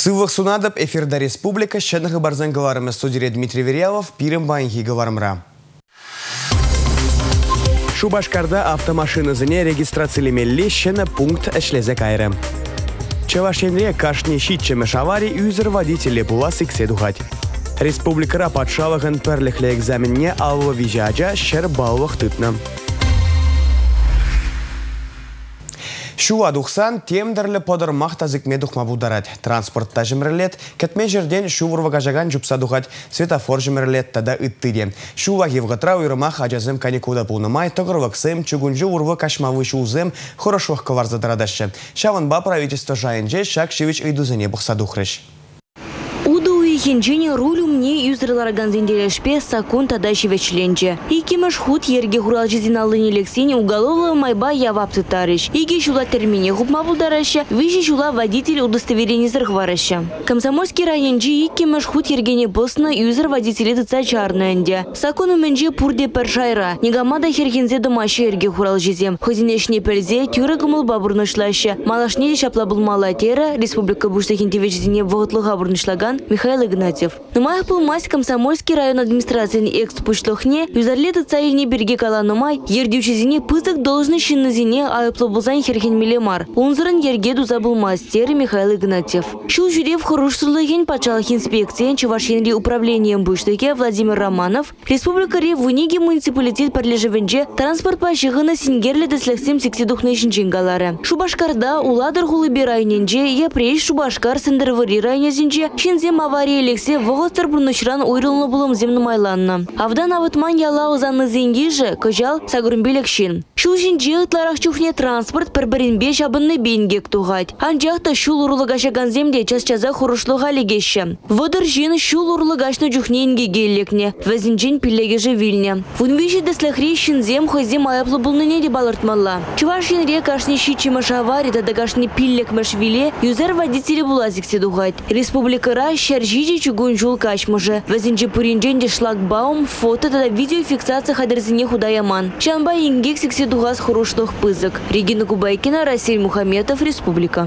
Сывых сунадып эфирда республика шенығы барзан гаварымы студия Дмитрий Верялов пирым байынхи гаварымра. Шубашкарда автомашины зіне регистрациялемелі шені пункт әшлезе кайры. Чавашенре кашни щитчемеш аварий юзер водители була сиксе духать. Республикара подшалығын перліхлі экзаменне алва вижаджа шер балвах тытна. Шуа духсан темдерлі подырмақ тазыкме духма бударад. Транспортта жымірлет, кәтме жерден шувырвага жаган жупса духать, светофор жымірлет тада ыттыде. Шуа евгатра уйрымақ ажазым каникуда пулнымай, тоғырваксым, чугунжы урвы кашмавы шузым, хорошух каварзадарадашы. Шаванба правительство жайынже шак шевич ыйдузыне бұқса духрыш. Хенджине рулю мне юзерлар ганзенделешпе сакун тадаши вечленче. Икимеш худ ерге хурал жизиналыни лексине уголовного майба явапты тарыш. Иги шула термине хупма булдараща, вижи шула водитель удостоверение зырхвараща. Комсомольский районжи икимеш худ ергене босна юзер водители тыца чарнэнде. Сакун уменже пурде першайра. Негамада хергензе домаши ерге хурал жизем. Хозинешне перзе тюры гумыл бабурнышлаща. Малашне шапла булмала тера, республика буштахинтевич зине воготлыга бурнышлаган Михаил Игнатьев. Нумай был мать Комсомольский район администрации экс-пушлохне, юзарлеты цаильни береги каланумай, ердючизине пызык должности на зине айплобузань херхен милемар. Унзран ергеду забыл мастер Михаил Игнатьев. Шул жюрев хорошсурлыхен пачалых инспекциен чувашенри управлением буштыке Владимир Романов, республикаре в униге муниципалитет подлежевенже транспорт пащыгына сингерлі дәслексем сексидухны шинчингалары. Шубашкарда уладыр хулыбе районенже, япреш Шубашкар сындырвыри районезенже, шинзем авария лексе вогостер бурнышран уйрылны булым земным айланна. Авдан авытман яла узанны зенгиже, кожал сагрумбелек шин. Шул шинже ытларах чухне транспорт перберинбе шабынны бейнгек тугать. Анжақта шул урлыгашаган земде час-чаза хурушлыға легеше. Водыр жин шул урлыгашны жухне инге геллекне, везінжен пиллегеже вильне. Вунвиші деслехри шинзем хойзем аяплы булныне де балыртмалла. Чувашин рекашни щичимаш аварий тадагашни пиллек машвиле, юзер водители булазиксе дугать. Республикара шаржиджи чугун жул качмыжы. Везінжі пуринженде шлагбаум, фото тада видеофиксация хадерзине худаяман. Чанба ингек сексе дугас хурушлых пызык. Регина Кубайкина, Расиль Мухаметов, Республика.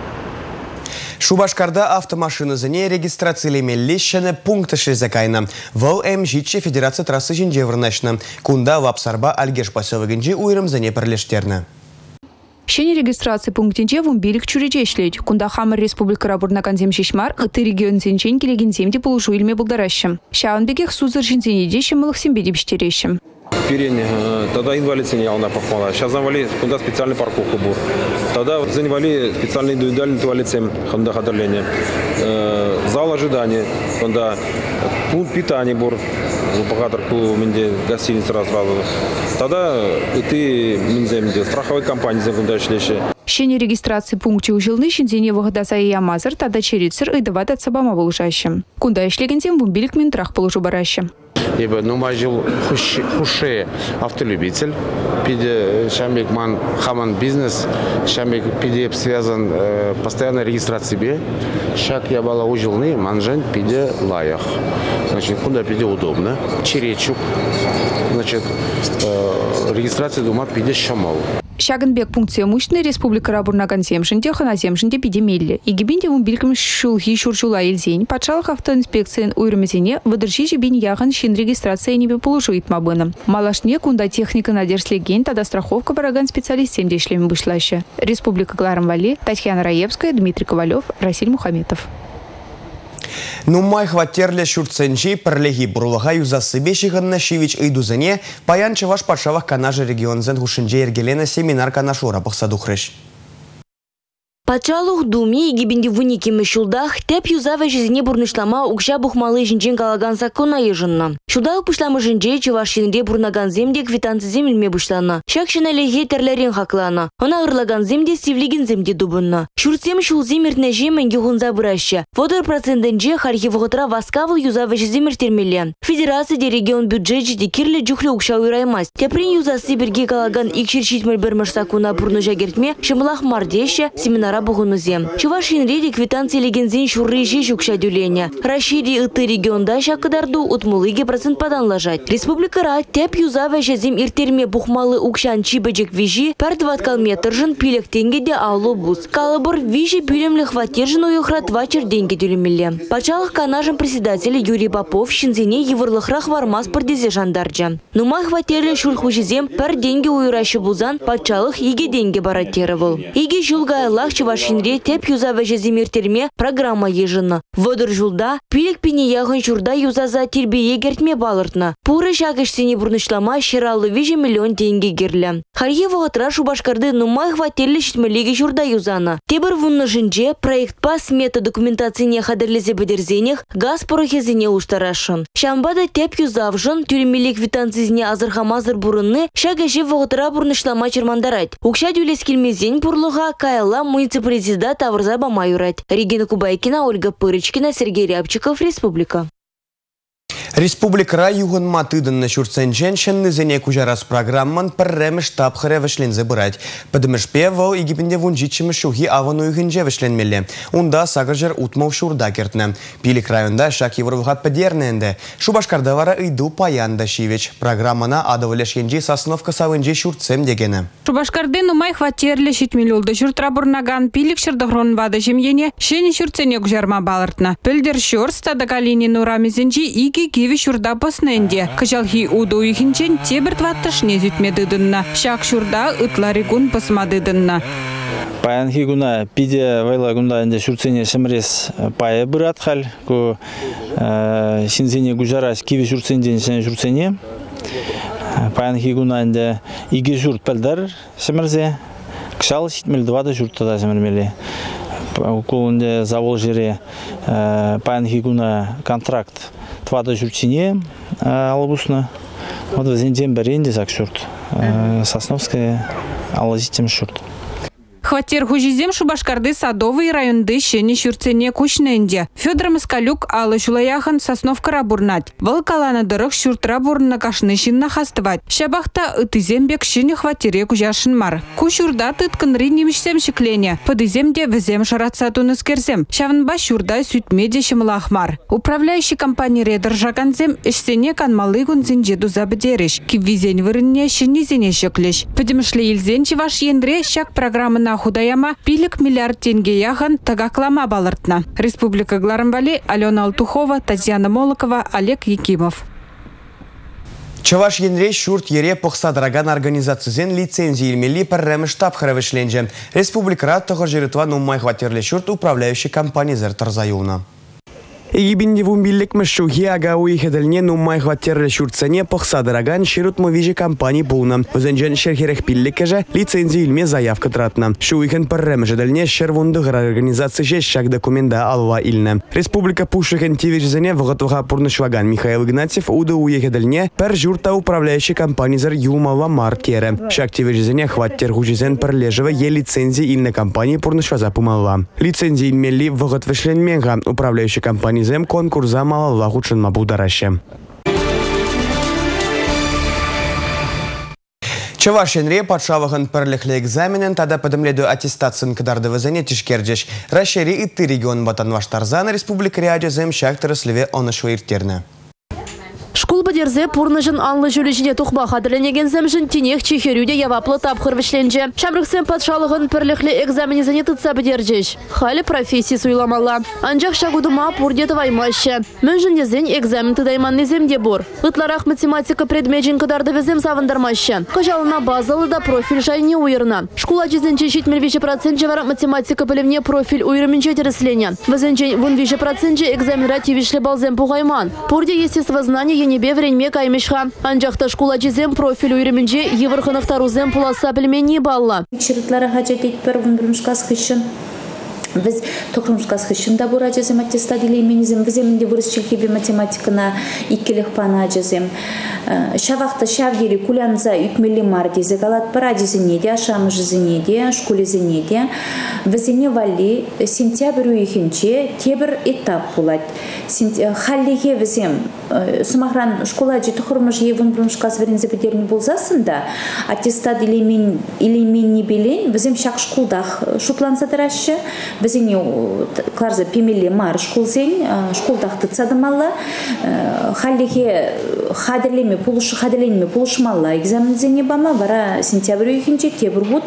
Шубашкарда автомашины зіне регистрациялемелі шені пункты шелзакайна. Вол МЖЧ Федерация трассы жинжеврнашна. Кунда вапсарба альгеш поселогінжі уйрым зіне пірлештерні. Шені регистрации пунктинче вумбилик чуречешлеть. Кунда хамыр республика рабурнаган земшишмар, ты регион зенчен келеген земде полушу илме булдаращым. Шаунбекех сузыр жинзенедещем мылых сембедим штерещем. Перень, тогда инвалид сенял похвала. Сейчас завали, куда специальный парковку был. Тогда занимали специальный индивидуальный туалет всем ханда хадарления. Зал ожидания, когда пункт питания был, богатырку менде гостиница сразу. Тогда ты минземде страховой компании законодательные. Шені регистрации пункте ужылны шинзене вогадаса и ямазыр, тогда черицер и дават от собама волжащим. Кунда ишлегензем вумбилик минтрах полужу баращим. Ибо жил хуше автолюбитель, пиде шамик ман хаман бизнес, шамик пиде связан постоянной регистрацией себе. Шак я была ужилный, манжен пиде лаях. Значит, куда пиде удобно. Черечук, значит, регистрация дома пиде шамал. Шагенбек пункция мощный республика рабурнаган земшинде, хана земшинде пидемелли. И гибинде вумбилькам шулхи шуршула ильзень, подшалах автоинспекции уйрмезине, выдержи бин яхан шин регистрация небе полужуит мабыном. Малашне кунда техника надежслеген, тогда страховка бараган специалист 7 дешлем вышлаща. Республика Кларам-Вали, Татьяна Раевская, Дмитрий Ковалев, Расиль Мухаметов. Нумай хватерле шурценчи перлеги бурлага юзасы шиганна шивич ыйдузыне паян чаваш патшавах канажы регионзен хушинже ергелена семинар канашура бахсадухрыш. Пачалух думи и гибинди выники мешулдах теп юзаве жизни бурнышлама укша бухмалы жинжен калаган закона ежынна. Шуда упышламы жинже чувашинде бурнаган земде квитанцы земельме бушлана. Шакшина леге терлерен хаклана. Она ырлаган земде сивлиген земде дубынна. Шурцем шул земертне жемен гюхунза бұраща. Водыр процентенже хархивығытра васкавыл юзаве жиземер термелен. Федерация де регион бюджет жиде кирле джухле укша уйраймас. Теприн юзасы берге калаган икширшитмел бермаш сакуна бурны жагертме шымылах мардеща семинара вара бұғынызем. Чуваш енреде квитанция легензен шуррежи жүкша дюлене. Рашиди ыты регионда шақыдарду утмулыге процент паданлажать. Республикара теп юза вәжезем иртерме бұхмалы укшан чибежек вижи пар 20 метр жын пилек тенгеде алу бус. Калыбыр вижи пилемлі хватер жын уйықра 2 черденге дюлемелі. Пачалық канажын председателі Юрий Попов шинзене евырлықрақ вармас пырдезе жандарджа. Нумай хватерлі шулхужезем пар денге уйрашы бузан пачалық еге денге баратерывыл. Еге жылғайлақ чывашинре теп юза вәжезем иртерме программа ежыны. Водыр жылда пилек пене яғын журда юзаза тербе егертме балыртна. Пуры шагышсене бұрнышлама шыралы 5 миллион тенге герлі. Харье вағытра Шубашкарды нумай хватерлі шитмелеге журда юзана. Тебір вунны жынже проектпа смета документацияне хадырлезе бедерзенех газ порохезене уштарашын. Шамбада теп юзавжын тюремелек квитанцизне азырхамазыр бурынны шагыжы вағытра бұрнышлама чермандарать. Укша дюлес келмезен бурлыға кайла муниципалитета тавырза бамайурать. Регина Кубайкина, Ольга Пырычкина, Сергей Рябчиков, Республика. Республика югын матыдын на шурцен женщины зене кужарас программан пірремі штаб хыре вішлензе бұрать. Підімішпе вол египінде вунжичімі шуги авану югынже вішленмелі. Унда сағыржыр утмау шурда кертні. Пилік районда шак евровғат підерненді. Шубашкарда вара ыйду паянда шивеч. Программана адывылешкенжи сасыновка савынже шурцем дегені. Шубашкарды нумай хватерлі шитмелюлды шуртра бұрнаган пилік шырдығырын бады жемгене шені шурцене күжарма балыртна. Пілдер шур стада калини нурамезенжи иги киви шурда посненде. Кыжалхи уду ихинчен тебір тваттышне зютмедыдынна. Шак шурда ытларигун посмадыдынна. Паянхи гуна пиде вайла гунда инде шурцене шымрес пая бырат хал. Ку шинзене гужарас киви шурценден сен шурцене. Паянхи гуна инде иги журт пэлдар шымрзе. Кшал шитмел двада журттада шымрмели. Укулунде завол жере паянхи гуна контракт твада журчине алабусна. Вот возендем баренде зак шурт. Сосновская алазитем шурт. Хватер хужизем Шубашкарды садовый районды шені шурцене кучненде. Федор Москалюк алы шулаяхан Сосновка рабурнать. Волкаланы дырық шуртра бурна кашны шинна хастывать. Шабахта ытызембек шені хватере кужашын мар. Кушурда тыткынры немішсем шеклене. Подыземде візем шаратсатуны скерзем. Шавынба шурда сүтмеде шымлахмар. Управляющий компания редер жаганзем ішсене канмалы гунзенже дузабедереш. Кивизен вырынне шені зене шеклеш. Подемшле илзен чеваш ендре шак программына худаяма пилик миллиард тенге яхан тагаклама балыртна. Республика Гларамбали, Алена Алтухова, Татьяна Молокова, Олег Якимов. Чаваш енре шурт ере похсадраган организацизен лицензии илмели пірремі штаб хыравышленже. Республика тұғы жирытва нумай хватерлі шурт управляющий компания зертарзаюна. Егибинде вумбиллик мышухи ага уихедельне нумай хватерлі шуртсене похсадраган ширут мовижи компании булна. Өзенжен шерхерех пилликеже лицензии илме заявка тратна. Шуихен пірремі жедельне шервундығыр организации жеш шак документа алва илне. Республика пушихен тивижзене вғытвға пурнышваган Михаил Игнатьев уды уихедельне пір журта управляющий компании зар юмава маркере. Шак тивижзене хваттер хужизен пірлежеве е лицензии илне компании пурнышваза пумалва. Лицензии илмели вғытвышленменға управляющий компании зем конкурса малалла худшын мабудараще. Чавашенре патшавығын пірліхлі экзаменен тада подымледу аттестациян кыдарды візіне тишкердеш. Рашери итты регион батанваштарзан республика ряде зем шактыры сливе онышвы иртерні. Школ бадерзе пурныжын анлы жүлежіне тұқба қадырленеген земжін тенех чехерюде яваплы тапқыр вішленже. Шамрықсен патшалығын пірліхлі экзаменезіне тұтса бідержеш. Халі профессии суйламалла. Анжақ шагудыма пурдет ваймаще. Мүнжін езен экзамен тыдайман неземде бұр. Ытларақ математика предмеджін кыдарды везем савындармаще. Кажалына базалы да профиль жайне уйырна. Школа жезенче 70% жавар математика білімне профиль уйрымінче тересленен. Везенче 10% экзамен ративишлі балзем пуғайман. Пурде естествознание небе вренме каймешха. Анжақта школа жезем профиль уйрымінче евырхынықтарузем пуласа білмені балла. Шырытлары хачет етпір вұндырмышқас қышын. Біз тоқырмышқас хышында бұра жазым аттестат илейменізім, біз емінде вырысчылхебе математикана иккелік пана жазым. Шавақты шавгері кулянза үкмелі мар дезі галат пара дезіне де, ашамы жызіне де, школезіне де. Візіне вали сентябрь үйхінче тебір этап болады. Халлеге візем сумахран школа же тоқырмыш евін бұрымшқас верензе бедерні болзасында, аттестат илейменні белен, візем шақ школдақ шутланса тарашы, Візіне кларза пемелі мар школдақты цадымалла, халлеге хадерленме пулышмалла экзамензене бама, вара сентябрь үйхінче тебір бұд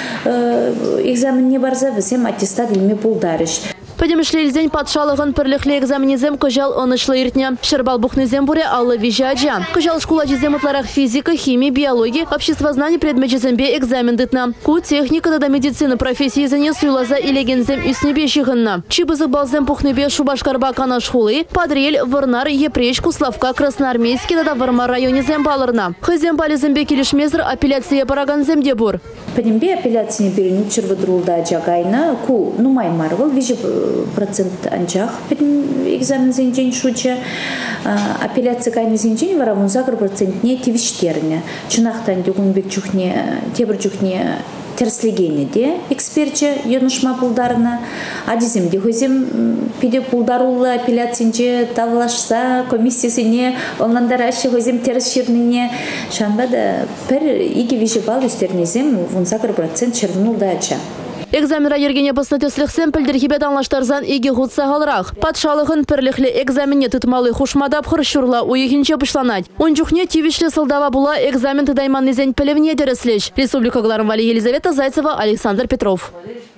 экзаменне барза візем аттестат илме пулдарыш. Подемшлельзень патшалығын пірліхлі экзаменезем күжал онышлы иртне. Шербал бухнезем буре аллы вижаджа. Күжал школа жезем ұтларақ физика, химия, биология, обществознание предметжезембе экзамен дытна. Ку техника да медицина профессии зене суйлаза илегензем үснебе жығынна. Чибызық балзем пухнебе Шубашкарба кана шхулы, Падрель, Варнар, Епреш, Куславка, Красноармейский да Вармар районезем балырна. Хызем балезембе келішмезір апелляция параганзем дебур. Подембе апелляцияны берін чырвыдрулда жагайна, ку нумай марвал, вижі процент анчах экзамен зенжен шуча апелляция кайны зенжен варамун загр процентне тивиштерне чынақтан дегунбек чухне тебір чухне терслегене де экспертче енушма пулдарына адизем де хозем пиде пулдарулы апелляциянче тавлашса комиссиясыне онландарашы хозем терс ширнине шанба да пер иги вижибал үстернезем вун загр процент шырнулда ача. Экзамера ергене паснатеслихсен пілдерхебет анлаштарзан иге ғудса ғалырақ. Патшалығын пірліхлі экзаменне тұтмалы хушмадап хыршурла уйхінче пышланать. Ончухне тивишлі сылдава була экзамен тыдайман незен пілевне деріслеш. Республика Гларамвали Елизавета Зайцева, Александр Петров.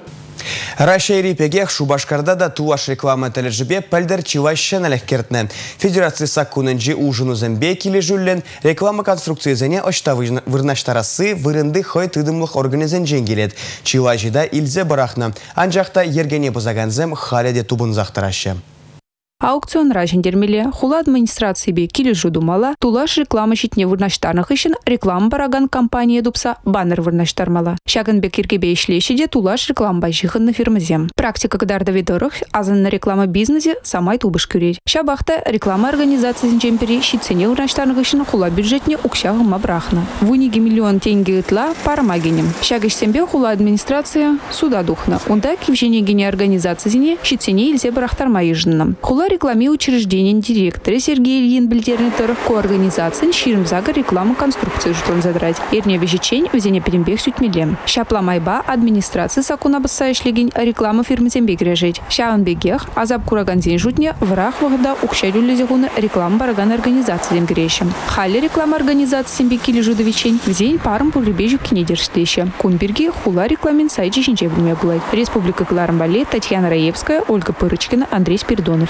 Рашай рипегех Шубашкарда да туаш реклама тележибе пәлдер чиващен әліхкертні. Федерация саккунынжи ужыну зәмбе келі жүллен реклама конструкциясыне очта вырнаштарасы вырынды хой тыдымлық организен женгелет. Чиважида илзе барахна. Анжақта ергене бұзаганзем халеде тубын зақтырашы. Аукцион ражендермеле, хула администрации бе килі жудумала, тулаш реклама шитне вырнаштарнық ішін реклама бараган компания дупса баннер вырнаштармала. Шагын бе киргебе ишлешеде тулаш реклама бажихынны фирмызем. Практика кадарда видорых, азанна реклама бизнесе самай тубыш күрер. Шабахта реклама организациясын жемпери шитсене вырнаштарнық ішін хула бюджетне укшағыма брахна. Вуниги миллион тенге ытла парамагенем. Шагышсембе хула администрация суда духна. Онда кивженегене организациясыне шитсене илзе барахтарма ежынным. Хула рекламе учреждения директора Сергей Ильин Бельдернитер ко организации Ширмзага рекламу конструкции жутон задрать. Ирне вежечень везене перембег сютмелем. Шапла майба администрации сакуна бассайшлигень реклама фирмы зембег режить. Шаун бегех азаб кураганзин жутне враг вагда укшарю лезегуна реклама бараган организации земгрешем. Халли реклама организации зембег или жудовичень везень паром погребежу кинедерштеще. Кунберги хула рекламин сайджи шинчебрюме булай. Республика Гларамвали, Татьяна Раевская, Ольга Пырочкина, Андрей Спиридонов.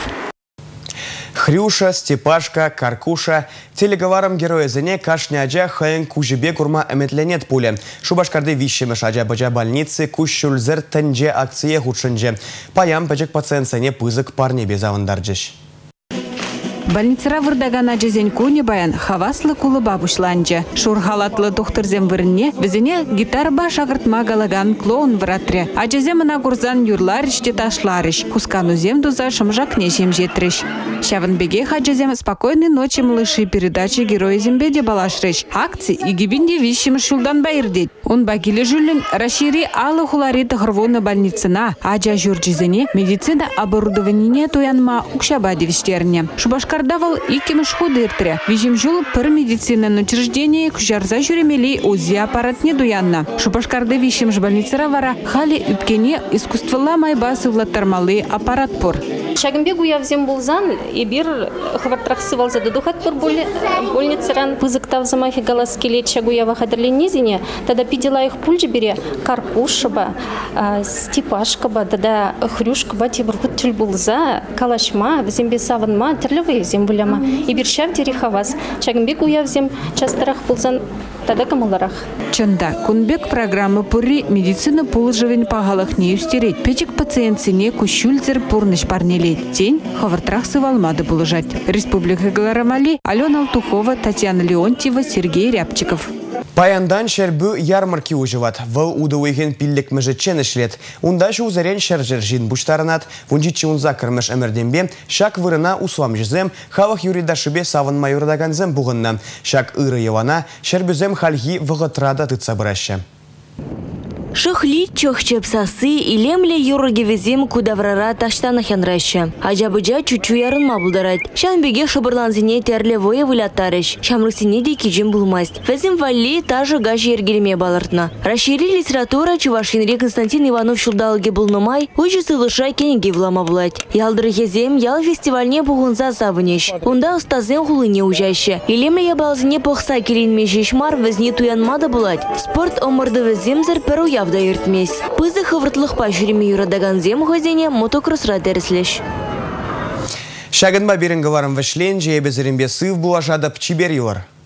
Хрюша, Степашка, Каркуша. Телеговарам героя зене кашня аджа хайын кужибе курма эметленет пуле. Шубашкарды вищемеш аджа баджа больницы кущульзер тенже акция худшынже. Паям пачек пациент сене пызык парне безавандарджеш. Больницара вырдаган аджезен куни баян хаваслы кулы бабушланчы. Шурхалатлы доктырзем вырне візіне гитарба шағыртма галаган клоун вратре. Аджезем на гурзан юрларыш де ташларыш. Хускану зем дуза шымжак нешем жетрыш. Шавынбеге хаджезем спокойной ночи малыши передачи герои зембеде балашрыш. Акции и гибинде вищем шулдан байырдет. Он багили жюлен расшири алы хулари тахрвоны больницына. Аджа журджезене медицина оборудование туянма укшабадевиштерне. Шубашкардавал и кемешхудыртре. Вижим жул пыр медицинное учреждение кужарза жюремели узи аппарат не дуянна. Шубашкарды вищем больницара вара хали үпкене искусствола майбасы влаттармалы аппарат пор. Шагымбегу я взем булзан и бир хвартрахсы валза дудухат пор больницаран пызыктав замахи галаскелет шагу я вахадерленезине, тогда пидела их пульджи бере Каркушаба, Степашкаба, тогда Хрюшкаба тибрхут тюль булза, калашма, взембе саванма, терлевые зембуляма и биршав дерихавас. Шагымбегу я взем частарах булзан тогда камуларах. Чанда кунбек программы пури медицина положевен пагалах не устереть. Печек пациентсине кущульзер пурныш парнелет. Тень хавартрах сывалмады положать. Республика Гларамвали, Алена Алтухова, Татьяна Леонтьева, Сергей Рябчиков. Паяндан шербу ярмарки уживат. Выл удуыйген пиллик мәжетчен ішлет. Унда шу зарен шәржер жин буштарынат. Вунжитчи унза кірміш әмірденбе, шак вырына услам жізем, хавах юридашыбе савын майордаганзем буғынна. Шак ыры евана, шербюзем хальги вғытрада тыца бұраща. Шыхли чохчеп сасы илемле юргевезем кудаврара таштана хенраща. Ажабыжа чучу ярынма булдарать. Шанбеге шыбырланзине терле вое вылаттарыш. Шамрысине де кижим булмасть. Везем валли тажы гажи ергелеме балыртна. Расшири литература Чувашинре Константин Иванов шулдалыге булнымай, уйжы сылыша кенеге влама булать. Ялдыры хезем ял фестивальне бугунза савынеш. Унда устазен хулыне ужаще. Илемле ябалзине похса келинме жешмар везне туянмада булать. Спорт омырды веземзер перу явда ертмес. Пызы хывыртлых пашыреме юрадаган зем хозене мотокроссра дәріслеш. Шагынба берінгі варым вішлен, жебезірінбе сыв буашадып чибер юар.